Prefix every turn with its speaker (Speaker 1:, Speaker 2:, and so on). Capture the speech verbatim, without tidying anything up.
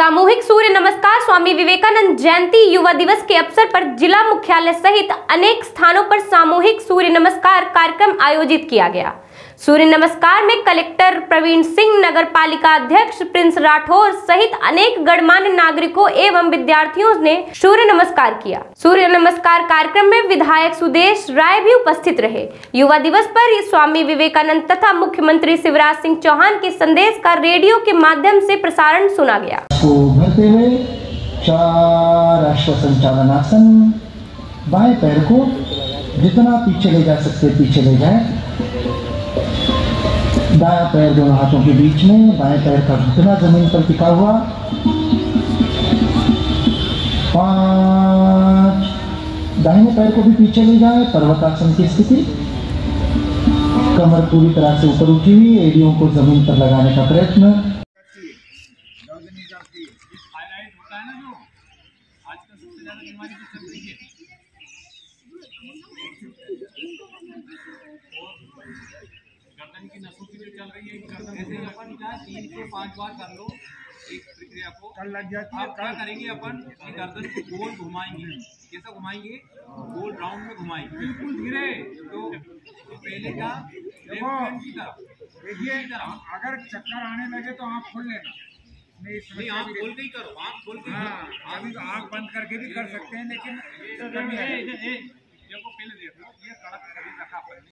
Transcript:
Speaker 1: सामूहिक सूर्य नमस्कार स्वामी विवेकानंद जयंती युवा दिवस के अवसर पर जिला मुख्यालय सहित अनेक स्थानों पर सामूहिक सूर्य नमस्कार कार्यक्रम आयोजित किया गया। सूर्य नमस्कार में कलेक्टर प्रवीण सिंह, नगर पालिका अध्यक्ष प्रिंस राठौर सहित अनेक गणमान्य नागरिकों एवं विद्यार्थियों ने सूर्य नमस्कार किया। सूर्य नमस्कार कार्यक्रम में विधायक सुदेश राय भी उपस्थित रहे। युवा दिवस पर स्वामी विवेकानंद तथा मुख्यमंत्री शिवराज सिंह चौहान के संदेश का रेडियो के माध्यम से प्रसारण सुना गया।
Speaker 2: को भरते हुए चार अश्व संचालनासन, बाएं पैर को जितना पीछे ले जा सकते पीछे ले जाए, दायां पैर दोनों हाथों के बीच में, बाएं पैर का घुटना जमीन पर टिका हुआ। पांच, दाहिने पैर को भी पीछे ले जाए, पर्वतासन की स्थिति, कमर पूरी तरह से ऊपर उठी हुई, एड़ियों को जमीन पर लगाने का प्रयत्न।
Speaker 3: थायराइड होता है ना, जो आजकल सबसे ज्यादा बीमारी जो चल रही है, गर्दन की नसों की जो चल रही है, गर्दन ऐसे ही अपन क्या तीन से पांच बार कर लो एक प्रक्रिया को, कल लग जाती है। क्या करेंगे अपन कि गर्दन को गोल घुमाएंगे। कैसा घुमाएंगे? गोल राउंड में घुमाएंगे, बिल्कुल धीरे। तो, तो पहले का की तरफ
Speaker 4: देखिए, अगर चक्कर आने लगे तो आँख खोल लेना।
Speaker 3: नहीं, आँख खोल के ही करो, आँख खोल के।
Speaker 4: हाँ, अभी तो आँख बंद करके भी कर सकते हैं, लेकिन
Speaker 3: देखो पहले देखो ये कड़क शरीर रखा अपन ने,